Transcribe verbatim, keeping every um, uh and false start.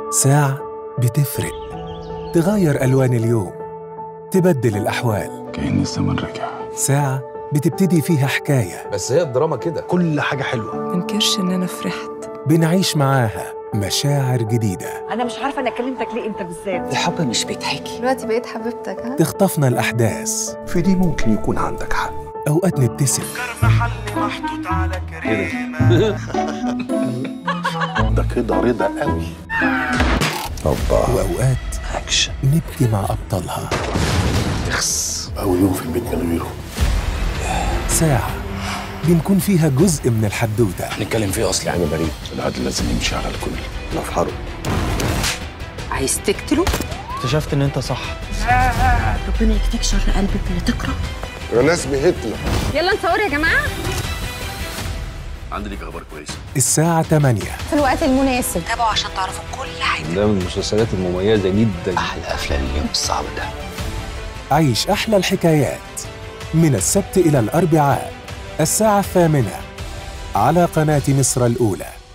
ساعة بتفرق، تغير ألوان اليوم، تبدل الأحوال. كأن الزمن رجع. ساعة بتبتدي فيها حكاية، بس هي الدراما كده، كل حاجة حلوة. منكرش إن أنا فرحت. بنعيش معاها مشاعر جديدة. أنا مش عارفة أنا كلمتك ليه أنت بالذات. الحب مش بيتحكي. دلوقتي بقيت حبيبتك. ها؟ تخطفنا الأحداث. في دي ممكن يكون عندك حق. أوقات نبتسم. محل محطوط على كريمة. ده كده رضا قوي. وأوقات أكشن نبكي مع أبطالها. اخس أول يوم في البيت من غيره. ساعة بنكون فيها جزء من الحدوتة. هنتكلم فيه أصلي أنا بريء. العدل لازم يمشي على الكل. أنا في حرب. عايز تقتله؟ اكتشفت إن أنت صح. ربنا يكفيك شر قلبك اللي تكره. ناس بهتلر. يلا نصور يا جماعة. عندي ليك أخبار كويسة. الساعة تمانية في الوقت المناسب. تابعوا عشان تعرفوا كل حاجة. ده من المسلسلات المميزة جدا. أحلى أفلام اليوم الصعب ده. عيش أحلى الحكايات من السبت إلى الأربعاء الساعة الثامنة على قناة مصر الأولى.